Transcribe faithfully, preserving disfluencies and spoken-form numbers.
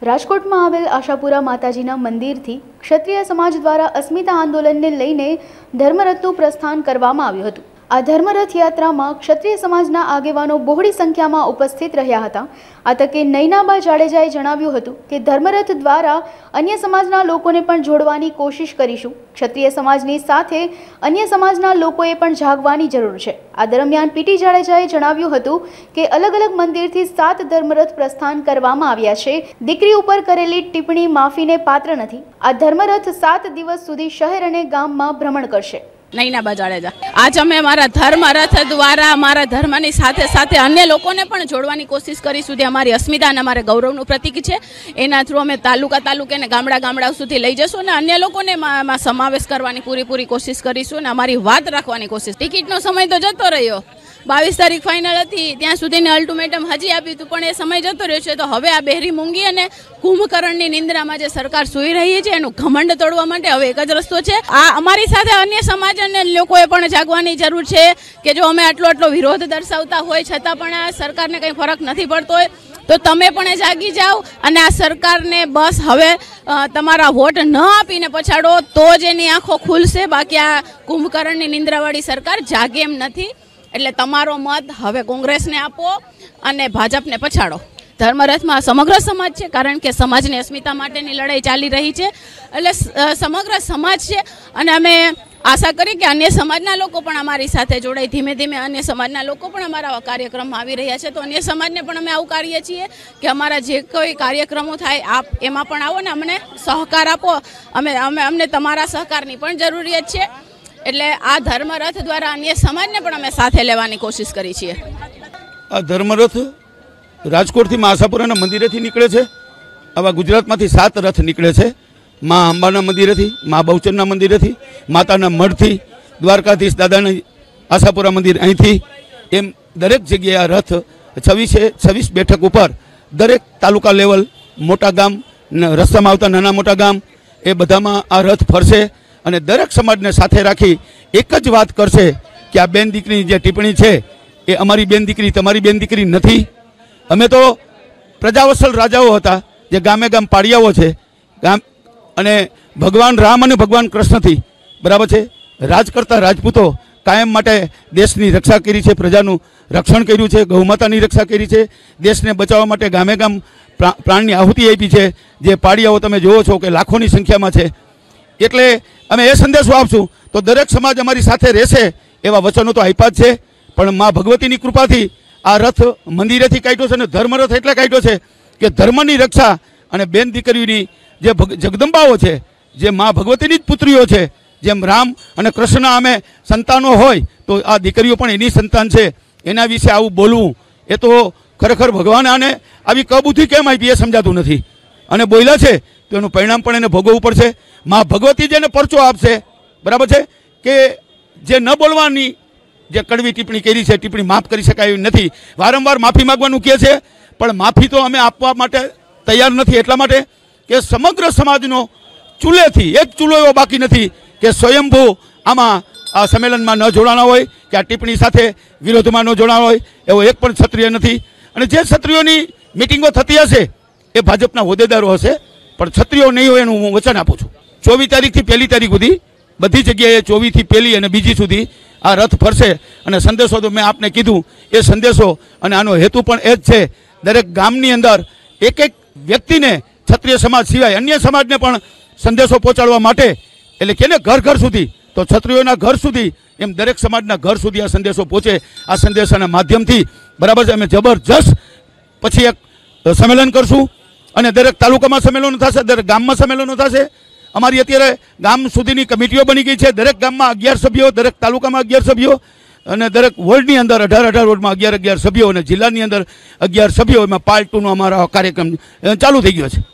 રાજકોટમાં આવેલ આશાપુરા માતાજીના મંદિરથી ક્ષત્રિય સમાજ દ્વારા અસ્મિતા આંદોલનને લઈને ધર્મરથનું પ્રસ્થાન કરવામાં આવ્યું હતું। આ ધર્મરથ યાત્રામાં ક્ષત્રિય સમાજના આગેવાનો બહોળી સંખ્યામાં ઉપસ્થિત રહ્યા હતા। આ તકે નૈનાબા જાડેજાએ જણાવ્યું હતું કે ધર્મરથ દ્વારા અન્ય સમાજના લોકોને પણ જોડવાની કોશિશ કરીશું। ક્ષત્રિય સમાજની સાથે અન્ય સમાજના લોકોએ પણ જાગવાની જરૂર છે। આ દરમિયાન પીટી જાડેજાએ જણાવ્યું હતું કે અલગ અલગ મંદિરથી સાત ધર્મરથ પ્રસ્થાન કરવામાં આવ્યા છે। દીકરી ઉપર કરેલી ટિપ્પણી માફીને પાત્ર નથી। આ ધર્મરથ સાત દિવસ સુધી શહેર અને ગામમાં ભ્રમણ કરશે। નૈનાબા જાડેજા, આજ અમે અમારા ધર્મ રથ દ્વારા અમારા ધર્મની સાથે સાથે અન્ય લોકોને પણ જોડવાની કોશિશ કરીશું। જે અમારી અસ્મિતા અને અમારા ગૌરવનું પ્રતીક છે, એના થ્રુ અમે તાલુકા તાલુકે ને ગામડા ગામડા સુધી લઈ જશું અને અન્ય લોકોને એમાં સમાવેશ કરવાની પૂરેપૂરી કોશિશ કરીશું અને અમારી વાત રાખવાની કોશિશ। ટિકિટનો સમય તો જતો રહ્યો, બાવીસ તારીખ ફાઇનલ હતી, ત્યાં સુધીને અલ્ટિમેટમ હજી આપ્યું હતું, પણ એ સમય જતો રહ્યો છે। તો હવે આ બહેરી મૂંગી અને કુંભકર્ણની નિંદ્રામાં જે સરકાર સૂઈ રહી છે, એનું ઘમંડ તોડવા માટે હવે એક જ રસ્તો છે। આ અમારી સાથે અન્ય સમાજ અને લોકોએ પણ જાગવાની જરૂર છે કે જો અમે આટલો આટલો વિરોધ દર્શાવતા હોય છતાં પણ આ સરકારને કંઈ ફરક નથી પડતો હોય તો તમે પણ જાગી જાઓ અને આ સરકારને બસ હવે તમારા વોટ ન આપીને પછાડો તો જ એની આંખો ખુલશે। બાકી આ કુંભકર્ણની નિંદ્રાવાળી સરકાર જાગે એમ નથી। એટલે તમારો મત હવે કોંગ્રેસને આપો અને ભાજપને પછાડો। ધર્મરથમાં સમગ્ર સમાજ છે, કારણ કે સમાજની અસ્મિતા માટેની લડાઈ ચાલી રહી છે, એટલે સમગ્ર સમાજ છે અને અમે આશા કરી કે અન્ય સમાજના લોકો પણ અમારી સાથે જોડાય। ધીમે ધીમે અન્ય સમાજના લોકો પણ અમારા કાર્યક્રમમાં આવી રહ્યા છે, તો અન્ય સમાજને પણ અમે આવકારીએ છીએ કે અમારા જે કોઈ કાર્યક્રમો થાય આપ એમાં પણ આવો ને અમને સહકાર આપો। અમે અમે અમને તમારા સહકારની પણ જરૂરિયાત છે। એટલે આ ધર્મરથ દ્વારા અન્ય સમાજને પણ અમે સાથે લેવાની કોશિશ કરી છીએ। આ ધર્મરથ રાજકોટથી મા આશાપુરાના મંદિરેથી નીકળે છે। આવા ગુજરાતમાંથી સાત રથ નીકળે છે, મા અંબાના મંદિરેથી, મા બહુચરના મંદિરેથી, માતાના મઢથી, દ્વારકાધીશ દાદાના આશાપુરા મંદિર અહીંથી, એમ દરેક જગ્યાએ આ રથ છવ્વીસે છવ્વીસ બેઠક ઉપર દરેક તાલુકા લેવલ, મોટા ગામ, રસ્તામાં આવતા નાના મોટા ગામ, એ બધામાં આ રથ ફરશે અને દરેક સમાજને સાથે રાખી એક જ વાત કરશે કે આ બેન દીકરીની જે ટિપ્પણી છે એ અમારી બેન દીકરી તમારી બેન દીકરી નથી। અમે તો પ્રજાવત્સલ રાજાઓ હતા, જે ગામે ગામ પાડિયાઓ છે, ગામ અને ભગવાન રામ અને ભગવાન કૃષ્ણથી બરાબર છે રાજ કરતા રાજપૂતો કાયમ માટે દેશની રક્ષા કરી છે, પ્રજાનું રક્ષણ કર્યું છે, ગૌમાતાની રક્ષા કરી છે, દેશને બચાવવા માટે ગામે ગામ પ્રાણની આહુતિ આપી છે। જે પાડિયાઓ તમે જુઓ છો કે લાખોની સંખ્યામાં છે। એટલે અમે એ સંદેશો આપશું તો દરેક સમાજ અમારી સાથે રહેશે એવા વચનો તો આપ્યા જ છે। પણ મા ભગવતીની કૃપાથી આ રથ મંદિરેથી કાઢ્યો છે અને ધર્મરથ એટલે કાઢ્યો છે કે ધર્મની રક્ષા અને બેન દીકરીની જે જગદંબાઓ છે, જે મા ભગવતીની જ પુત્રીઓ છે, જેમ રામ અને કૃષ્ણ અમે સંતાનો હોય તો આ દીકરીઓ પણ એની સંતાન છે। એના વિશે આવું બોલવું એ તો ખરેખર ભગવાન આને આવી કબૂથી કેમ આપી એ સમજાતું નથી અને બોલ્યા છે તો એનું પરિણામ પણ એને ભોગવવું પડશે। મા ભગવતી જેને પરચો આપશે બરાબર છે કે જે ન બોલવાની જે કડવી ટિપ્પણી કરી છે, ટિપ્પણી માફ કરી શકાય એવી નથી। વારંવાર માફી માગવાનું કહે છે, પણ માફી તો અમે આપવા માટે તૈયાર નથી, એટલા માટે કે સમગ્ર સમાજનો ચૂલેથી એક ચૂલો એવો બાકી નથી કે સ્વયંભૂ આમાં આ સંમેલનમાં ન જોડાણા હોય કે આ ટિપ્પણી સાથે વિરોધમાં ન જોડાણા હોય એવો એક પણ ક્ષત્રિય નથી। અને જે ક્ષત્રિયોની મિટિંગો થતી હશે એ ભાજપના હોદ્દેદારો હશે, પણ ક્ષત્રિયો નહીં હોય એનું હું વચન આપું છું। ચોવીસ તારીખથી પહેલી તારીખ સુધી બધી જગ્યાએ ચોવીસથી પહેલી અને બીજી સુધી આ રથ ફરશે અને સંદેશો તો મેં આપને કીધું એ સંદેશો અને આનો હેતુ પણ એ જ છે, દરેક ગામની અંદર એક એક વ્યક્તિને ક્ષત્રિય સમાજ સિવાય અન્ય સમાજને પણ સંદેશો પહોંચાડવા માટે, એટલે કે ઘર ઘર સુધી તો ક્ષત્રિયોના ઘર સુધી એમ દરેક સમાજના ઘર સુધી આ સંદેશો પહોંચે। આ સંદેશાના માધ્યમથી બરાબર છે અમે જબરજસ્ત પછી એક સંમેલન કરશું અને દરેક તાલુકામાં સંમેલનો થશે, દરેક ગામમાં સંમેલનો થશે। અમારી અત્યારે ગામ સુધીની કમિટીઓ બની ગઈ છે, દરેક ગામમાં અગિયાર સભ્યો, દરેક તાલુકામાં અગિયાર સભ્યો અને દરેક વોર્ડની અંદર અઢાર અઢાર વોર્ડમાં અગિયાર અગિયાર સભ્યો અને જિલ્લાની અંદર અગિયાર સભ્યો, એમાં પાર્ટ ટુનો અમારો કાર્યક્રમ ચાલુ થઈ ગયો છે।